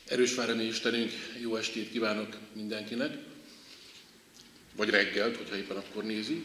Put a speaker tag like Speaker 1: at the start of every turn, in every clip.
Speaker 1: Erős Várami Istenünk, jó estét kívánok mindenkinek, vagy reggelt, hogyha éppen akkor nézi.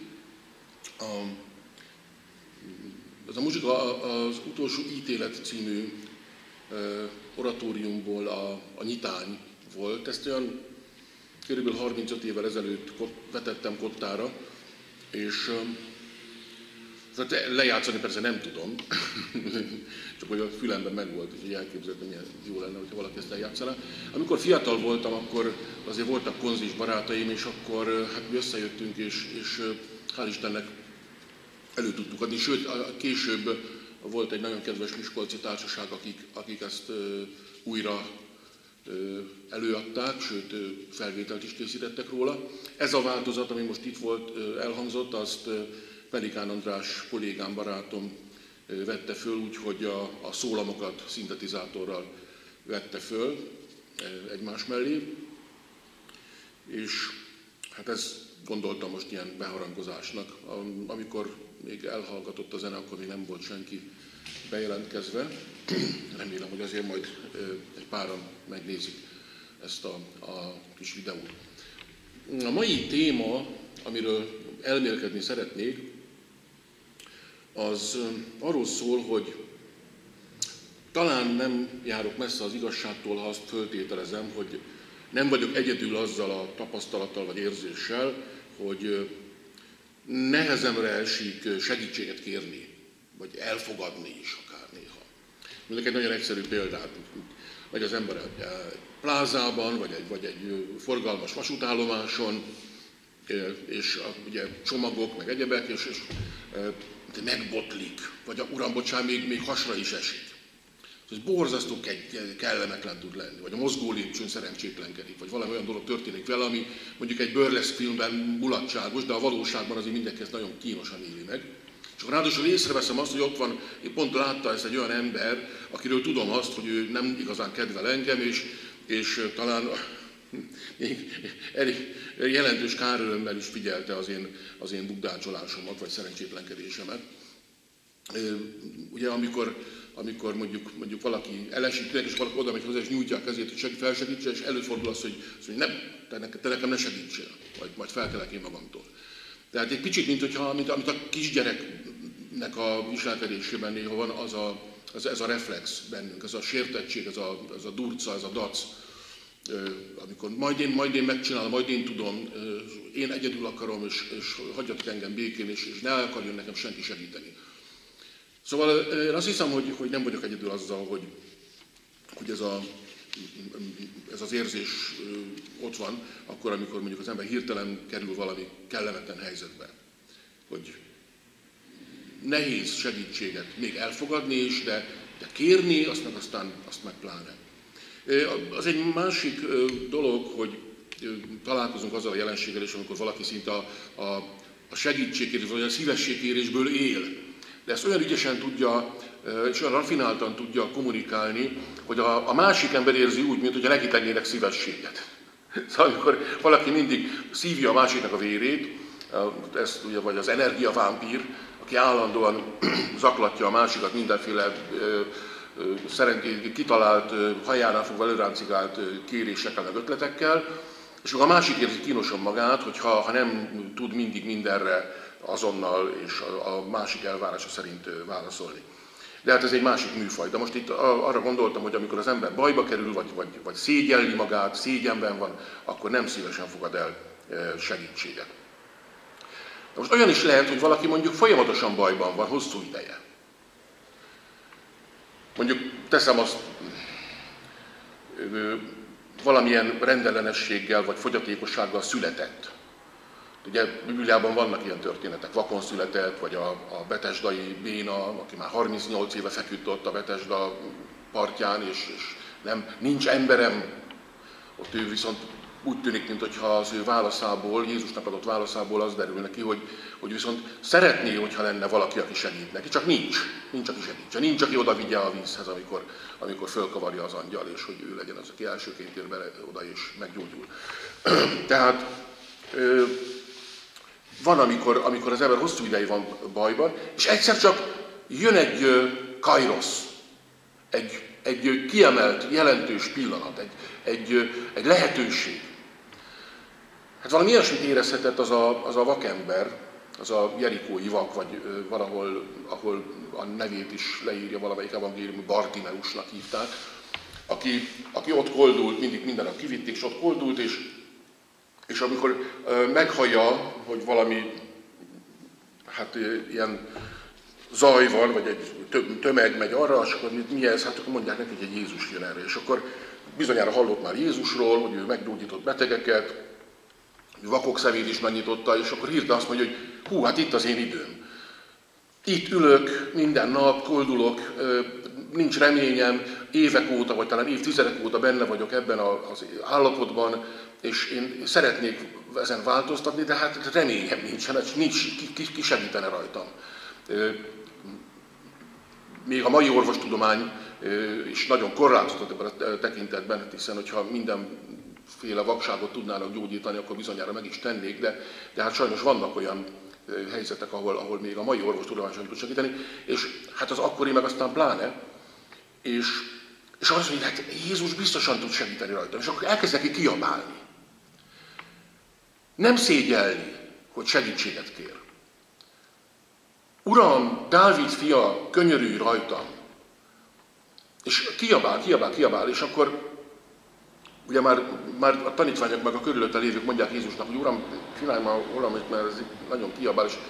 Speaker 1: Ez a muzsika az Utolsó ítélet című oratóriumból a nyitány volt. Ezt olyan körülbelül 35 évvel ezelőtt vetettem kottára, és lejátszani persze nem tudom, csak hogy a fülemben megvolt, úgyhogy elképzeltem, milyen jó lenne, hogyha valaki ezt eljátszaná. Amikor fiatal voltam, akkor azért voltak konzis barátaim, és akkor hát mi összejöttünk, és hál' Istennek elő tudtuk adni. Sőt, később volt egy nagyon kedves miskolci társaság, akik ezt újra előadták, sőt felvételt is készítettek róla. Ez a változat, ami most itt volt, elhangzott, azt Pelikán András kollégám, barátom vette föl, úgyhogy a szólamokat szintetizátorral vette föl egymás mellé, és hát ezt gondoltam most ilyen beharangozásnak. Amikor még elhallgatott a zene, akkor még nem volt senki bejelentkezve. Remélem, hogy azért majd egy páran megnézik ezt a kis videót. A mai téma, amiről elmélkedni szeretnék, az arról szól, hogy talán nem járok messze az igazságtól, ha azt föltételezem, hogy nem vagyok egyedül azzal a tapasztalattal vagy érzéssel, hogy nehezemre esik segítséget kérni, vagy elfogadni is akár néha. Mondok egy nagyon egyszerű példát. Vagy az ember egy plázában, vagy egy forgalmas vasútállomáson, és ugye csomagok, meg egyebek, és megbotlik, vagy uram, bocsánat, még hasra is esik. Ez borzasztó kellemetlen tud lenni, vagy a mozgó lépcsőn szerencsétlenkedik, vagy valami olyan dolog történik vele, ami mondjuk egy burlesque filmben mulatságos, de a valóságban azért mindenki ezt nagyon kínosan éli meg. És akkor ráadásul észreveszem azt, hogy ott van, én pont látta ezt egy olyan ember, akiről tudom azt, hogy ő nem igazán kedvel engem, és talán elég jelentős kárörömmel is figyelte az én bukdácsolásomat, vagy szerencsétlenkedésemet. Ugye amikor mondjuk valaki elesik, és valaki oda megy hozzá, és nyújtja a kezét, hogy felsegítse, és előfordul az, hogy nem, te nekem ne segítsél, majd felkelek én magamtól. Tehát egy kicsit, mint a kisgyereknek a viselkedésében néha van ez a reflex bennünk, ez a sértettség, ez a durca, ez a dac, amikor majd én megcsinálom, majd én tudom, én egyedül akarom, és hagyjatok engem békén, és ne akarjon nekem senki segíteni. Szóval én azt hiszem, hogy nem vagyok egyedül azzal, hogy ez az érzés ott van, akkor, amikor mondjuk az ember hirtelen kerül valami kellemetlen helyzetbe. Hogy nehéz segítséget még elfogadni is, de kérni, azt meg pláne. Az egy másik dolog, hogy találkozunk azzal a jelenséggel is, amikor valaki szinte a segítségkérés, vagy a szívességkérésből él. De ezt olyan ügyesen tudja, és olyan rafináltan tudja kommunikálni, hogy a másik ember érzi úgy, mintha neki tennének szívességet. Szóval amikor valaki mindig szívja a másiknak a vérét, ezt ugye, vagy az energiavámpír, aki állandóan zaklatja a másikat mindenféle kitalált, hajánál fogva előráncigált kérésekkel, meg ötletekkel, és akkor a másik érzi kínosan magát, hogy ha nem tud mindig mindenre azonnal és a másik elvárása szerint válaszolni. De hát ez egy másik műfaj. De most itt arra gondoltam, hogy amikor az ember bajba kerül, vagy szégyelli magát, szégyenben van, akkor nem szívesen fogad el segítséget. De most olyan is lehet, hogy valaki mondjuk folyamatosan bajban van, hosszú ideje. Mondjuk teszem azt, valamilyen rendellenességgel vagy fogyatékossággal született. Ugye Bibliában vannak ilyen történetek, vakon született, vagy a betesdai béna, aki már 38 éve feküdt ott a Betesda partján, és nincs emberem, ott ő viszont úgy tűnik, mintha az ő válaszából, Jézusnak adott válaszából az derül neki, hogy viszont szeretné, hogyha lenne valaki, aki segít neki, csak nincs, aki segítse, nincs, aki oda vigye a vízhez, amikor fölkavarja az angyal, és hogy ő legyen az, aki elsőként ér bele oda és meggyógyul. Tehát van, amikor az ember hosszú ideig van bajban, és egyszer csak jön egy kairosz, egy egy kiemelt, jelentős pillanat, egy lehetőség. Hát valami ilyesmit érezhetett az a vakember, az a jerikói vak, vagy valahol, ahol a nevét is leírja valamelyik evangélium, Bartimeusnak hívták, aki ott koldult, mindig minden nap kivitték, és ott koldult, és amikor meghallja, hogy valami hát ilyen zaj van, vagy egy tömeg megy arra, és akkor mi ez? Hát akkor mondják neki, hogy egy Jézus jön erre. És akkor bizonyára hallott már Jézusról, hogy ő meggyógyított betegeket, vakok szemét is megnyitotta, és akkor hirtelen azt mondja, hogy hú, hát itt az én időm. Itt ülök, minden nap koldulok, nincs reményem, évek óta, vagy talán évtizedek óta benne vagyok ebben az állapotban, és én szeretnék ezen változtatni, de hát reményem nincsen, nincs ki segítene rajtam. Még a mai orvostudomány is nagyon korlátozott ebben a tekintetben, hiszen hogyha mindenféle vakságot tudnának gyógyítani, akkor bizonyára meg is tennék, de hát sajnos vannak olyan helyzetek, ahol még a mai orvostudomány sem tud segíteni, és hát az akkori meg aztán pláne, és azt mondja, hogy hát Jézus biztosan tud segíteni rajtam, és akkor elkezd neki kiabálni. Nem szégyelni, hogy segítséget kér. Uram, Dávid fia, könyörülj rajtam! És kiabál, és akkor ugye már a tanítványok meg a körülötte lévők mondják Jézusnak, hogy Uram, csinálj már valamit, mert ez nagyon kiabál, és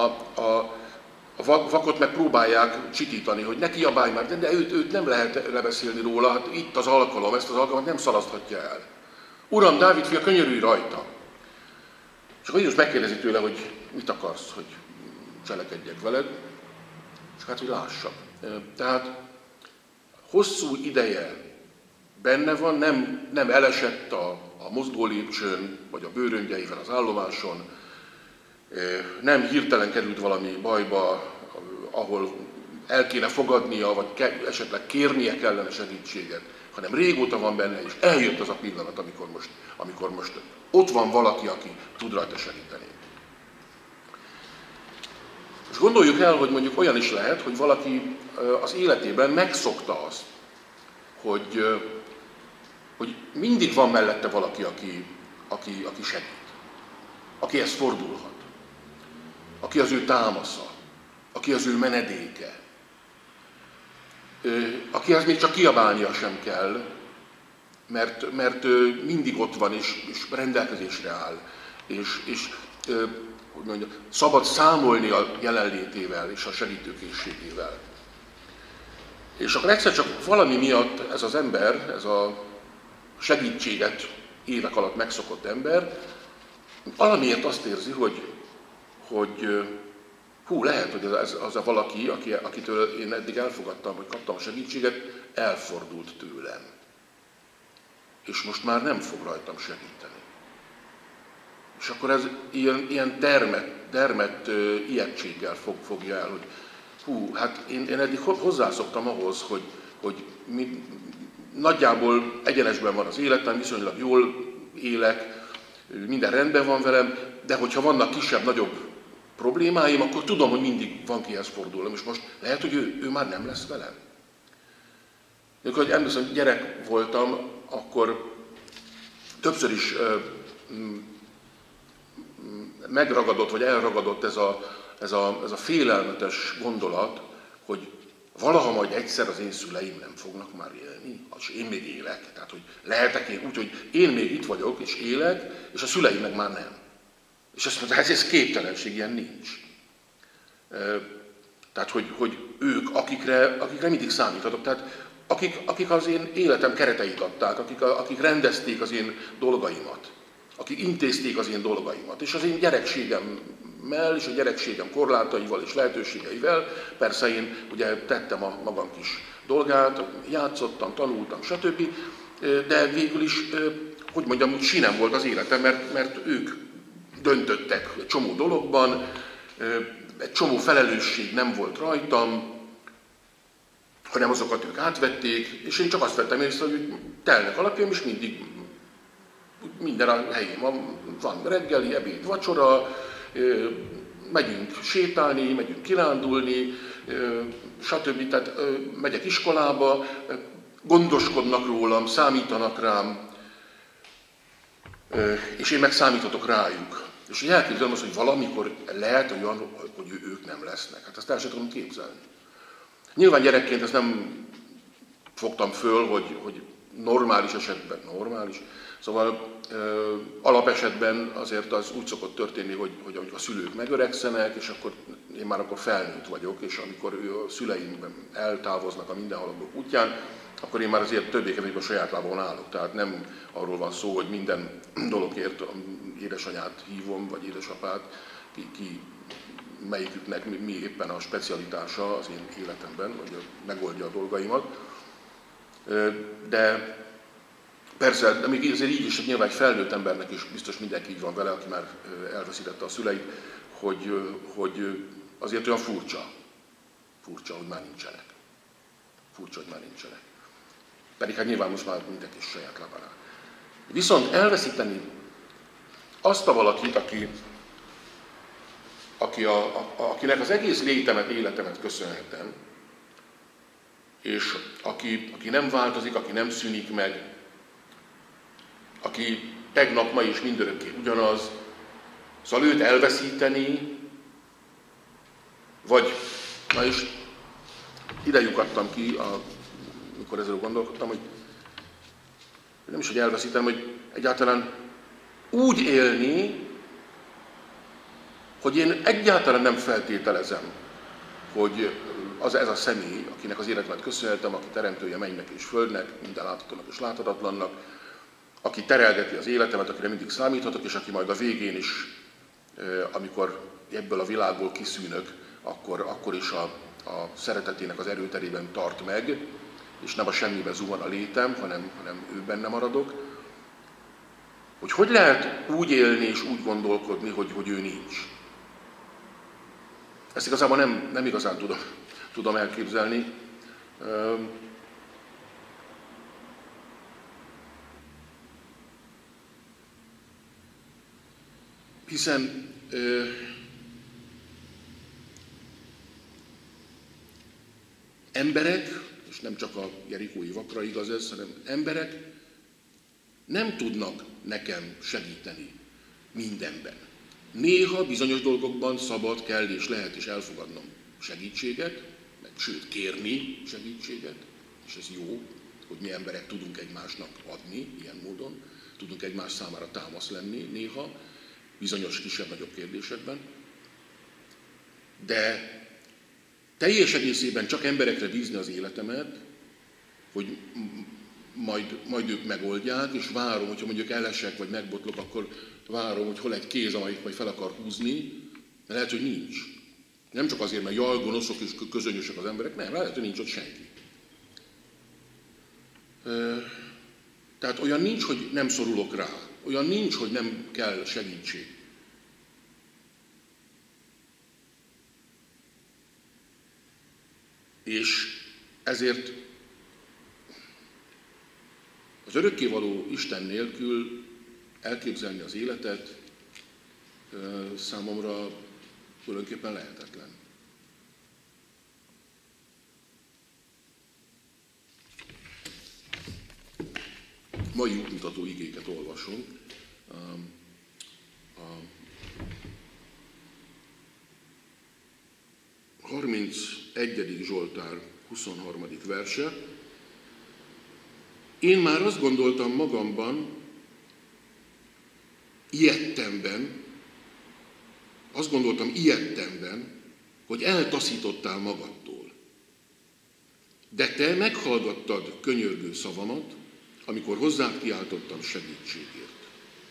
Speaker 1: a vakot meg próbálják csitítani, hogy ne kiabálj már, de őt nem lehet lebeszélni róla, hát itt az alkalom, ezt az alkalmat nem szalaszthatja el. Uram, Dávid fia, könyörülj rajta! És akkor Jézus megkérdezi tőle, hogy mit akarsz, hogy cselekedjek veled, és hát, hogy lássak. Tehát hosszú ideje benne van, nem elesett a mozgólépcsőn, vagy a bőröngyeivel az állomáson, nem hirtelen került valami bajba, ahol el kéne fogadnia, vagy esetleg kérnie kellene segítséget, hanem régóta van benne, és eljött az a pillanat, amikor most ott van valaki, aki tud rajta segíteni. És gondoljuk el, hogy mondjuk olyan is lehet, hogy valaki az életében megszokta azt, hogy mindig van mellette valaki, aki segít, akihez fordulhat, aki az ő támasza, aki az ő menedéke, akihez még csak kiabálnia sem kell, mert mindig ott van és rendelkezésre áll, és hogy mondjam, szabad számolni a jelenlétével és a segítőkészségével. És akkor egyszer csak valami miatt ez az ember, ez a segítséget évek alatt megszokott ember, valamiért azt érzi, hogy hú, lehet, hogy az a valaki, akitől én eddig elfogadtam, hogy kaptam a segítséget, elfordult tőlem. És most már nem fog rajtam segíteni. És akkor ez ilyen dermedt ijegységgel fogja el, hogy hú, hát én eddig hozzászoktam ahhoz, hogy nagyjából egyenesben van az életem, viszonylag jól élek, minden rendben van velem, de hogyha vannak kisebb-nagyobb problémáim, akkor tudom, hogy mindig van kihez fordulnom, és most lehet, hogy ő már nem lesz velem. Amikor emlékszem, gyerek voltam, akkor többször is megragadott, vagy elragadott ez a félelmetes gondolat, hogy valaha majd egyszer az én szüleim nem fognak már élni, és én még élek. Tehát, hogy lehetek én úgy, hogy én még itt vagyok, és élek, és a szüleim meg már nem. És azt mondta, ez képtelenség, ilyen nincs. Tehát, hogy ők, akikre mindig számíthatok, tehát akik az én életem kereteit adták, akik rendezték az én dolgaimat, akik intézték az én dolgaimat, és az én gyerekségemmel, és a gyerekségem korlátaival és lehetőségeivel, persze én ugye tettem a magam kis dolgát, játszottam, tanultam, stb., de végül is, hogy mondjam, úgy sinem volt az életem, mert ők döntöttek egy csomó dologban, egy csomó felelősség nem volt rajtam, hanem azokat ők átvették, és én csak azt vettem észre, hogy telnek alapján, és mindig minden a helyén van reggeli, ebéd, vacsora, megyünk sétálni, megyünk kirándulni, stb. Tehát megyek iskolába, gondoskodnak rólam, számítanak rám, és én meg számíthatok rájuk. És hogy elképzelem azt, hogy valamikor lehet olyan, hogy ők nem lesznek. Hát ezt el sem tudom képzelni. Nyilván gyerekként ezt nem fogtam föl, hogy normális esetben, szóval alapesetben azért az úgy szokott történni, hogy amikor a szülők megöregszenek, és akkor én már akkor felnőtt vagyok, és amikor a szüleim eltávoznak a mindenhaladók útján, akkor én már azért többé-kevésbé a saját lábon állok. Tehát nem arról van szó, hogy minden dologért édesanyát hívom, vagy édesapát, ki melyiküknek mi éppen a specialitása az én életemben, vagy megoldja a dolgaimat. De persze, de még azért így is, nyilván egy felnőtt embernek is biztos mindenki így van vele, aki már elveszítette a szüleit, hogy azért olyan furcsa, hogy már nincsenek. Pedig hát nyilván most már mindenki is saját lábán áll. Viszont elveszíteni azt a valakit, akinek az egész létemet, életemet köszönhetem, és aki nem változik, aki nem szűnik meg, aki tegnap, ma és mindörökké ugyanaz, szóval őt elveszíteni, vagy, na és ide lyukadtam ki, amikor ezzel gondolkodtam, hogy nem is, hogy elveszítem, hogy egyáltalán úgy élni, hogy én egyáltalán nem feltételezem, hogy ez a személy, akinek az életemet köszönhetem, aki teremtője mennynek és földnek, minden láthatónak és láthatatlannak, aki terelgeti az életemet, akire mindig számíthatok, és aki majd a végén is, amikor ebből a világból kiszűnök, akkor is a szeretetének az erőterében tart meg, és nem a semmibe zuhan a létem, hanem ő benne maradok. Hogy lehet úgy élni és úgy gondolkodni, hogy ő nincs. Ezt igazából nem igazán tudom elképzelni. Hiszen emberek, és nem csak a jerikói vakra igaz ez, hanem emberek nem tudnak nekem segíteni mindenben. Néha bizonyos dolgokban szabad, kell és lehet is elfogadnom segítséget, meg sőt kérni segítséget, és ez jó, hogy mi emberek tudunk egymásnak adni ilyen módon, tudunk egymás számára támasz lenni néha, bizonyos kisebb-nagyobb kérdésekben, de teljes egészében csak emberekre bízni az életemet, hogy majd ők megoldják, és várom, hogyha mondjuk elesek, vagy megbotlok, akkor várom, hogy hol egy kéz, amelyik majd fel akar húzni, de lehet, hogy nincs. Nem csak azért, mert jaj, gonoszok és közönyösek az emberek, nem, lehet, hogy nincs ott senki. Tehát olyan nincs, hogy nem szorulok rá, olyan nincs, hogy nem kell segítség. És ezért az örökkévaló Isten nélkül elképzelni az életet számomra tulajdonképpen lehetetlen. Mai útmutató igéket olvasom. A 31. Zsoltár 23. verse. Én már azt gondoltam magamban, ilyettemben, hogy eltaszítottál magadtól. De te meghallgattad könyörgő szavamat, amikor hozzád kiáltottam segítségért.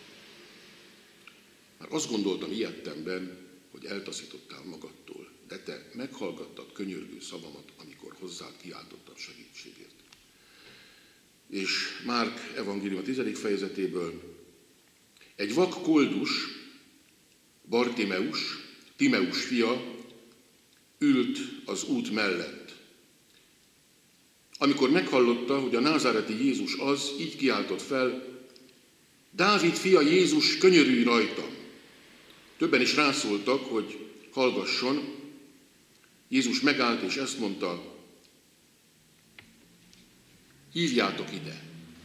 Speaker 1: Már azt gondoltam ilyettemben, hogy eltaszítottál magadtól, de te meghallgattad könyörgő szavamat, amikor hozzád kiáltottam segítségért. És Márk evangélium a 10. fejezetéből egy vak koldus, Bartimeus, Timeus fia, ült az út mellett. Amikor meghallotta, hogy a názáreti Jézus az, így kiáltott fel, Dávid fia Jézus, könyörülj rajtam! Többen is rászóltak, hogy hallgasson. Jézus megállt és ezt mondta, Hívjátok ide.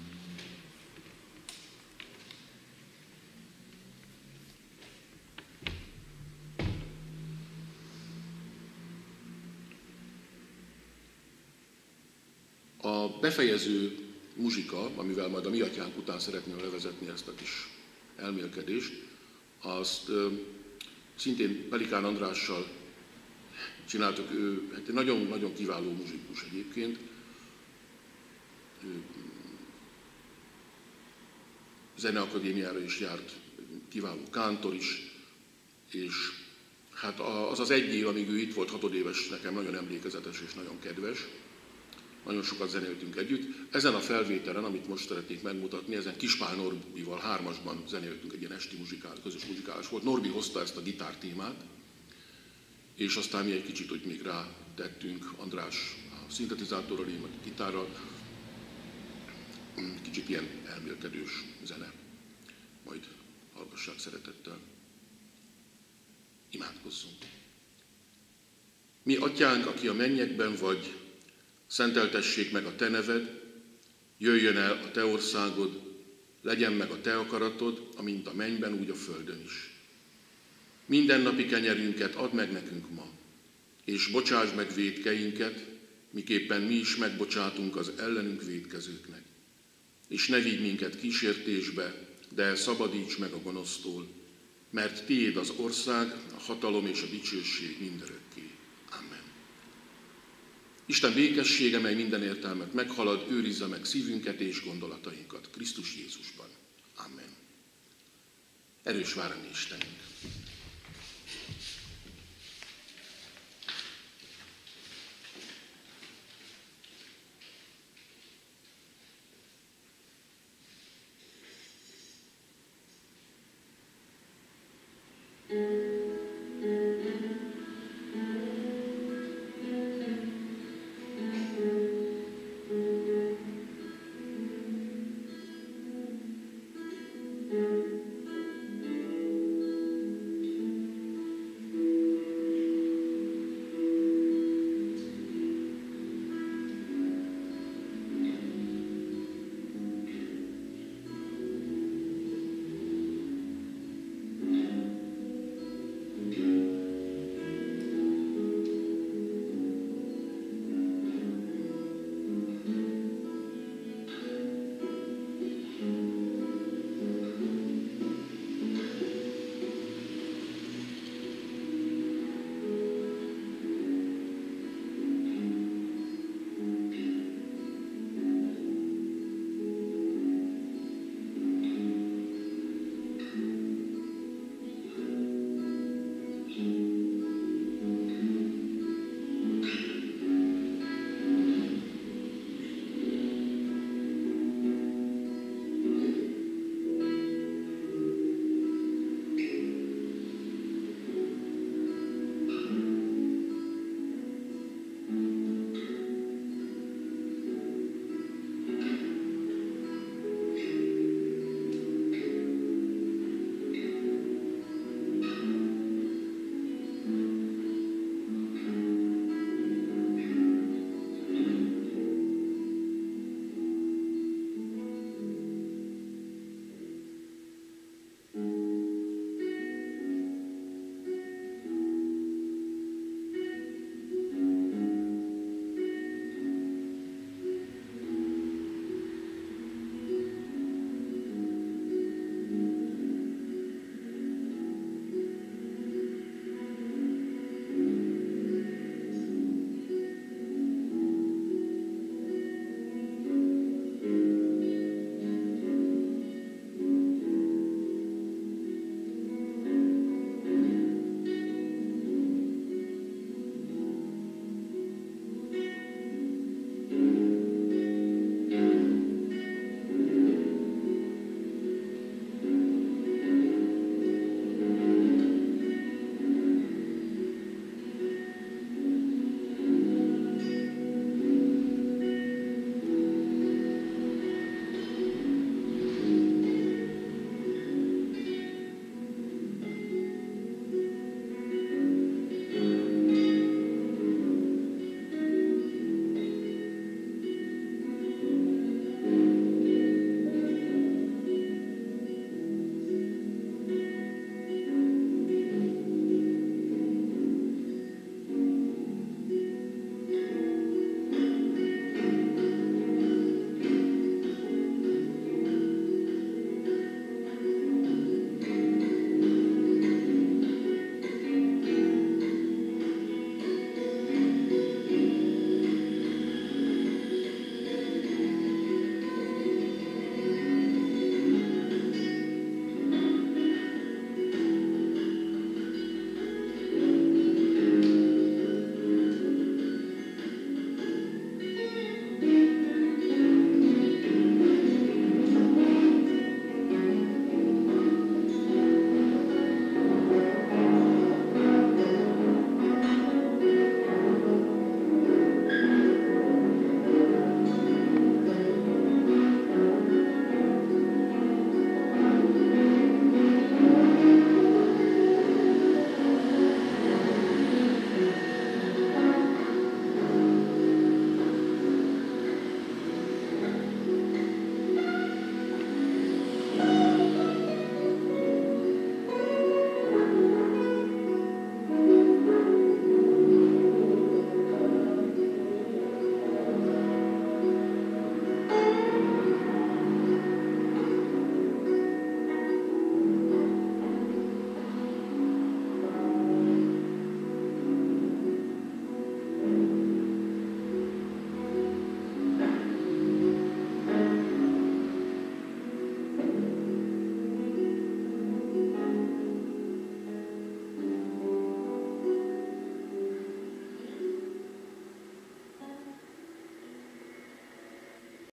Speaker 1: A befejező muzsika, amivel majd a Mi Atyánk után szeretném levezetni ezt a kis elmélkedést, azt szintén Pelikán Andrással csináltuk. Ő egy nagyon-nagyon kiváló muzsikus egyébként. Ő zeneakadémiára is járt, kiváló kántor is, és hát az az egy év, amíg ő itt volt, 6 éves, nekem nagyon emlékezetes és nagyon kedves. Nagyon sokat zenéltünk együtt. Ezen a felvételen, amit most szeretnék megmutatni, ezen Kispál Norbival 3-asban zenéltünk, egy ilyen esti közös muzsikálás volt. Norbi hozta ezt a gitártémát, és aztán mi egy kicsit úgy még rátettünk, András a szintetizátorral, én meg a gitárral. Kicsit ilyen elmélkedős zene. Majd hallgassák szeretettel. Imádkozzunk. Mi Atyánk, aki a mennyekben vagy, szenteltessék meg a te neved, jöjjön el a te országod, legyen meg a te akaratod, amint a mennyben, úgy a földön is. Mindennapi kenyerünket add meg nekünk ma, és bocsásd meg vétkeinket, miképpen mi is megbocsátunk az ellenünk vétkezőknek. És ne vigy minket kísértésbe, de szabadíts meg a gonosztól, mert tiéd az ország, a hatalom és a dicsőség mindörökké. Amen. Isten békessége, mely minden értelmet meghalad, őrizze meg szívünket és gondolatainkat Krisztus Jézusban. Amen. Erős vár a mi Istenünk.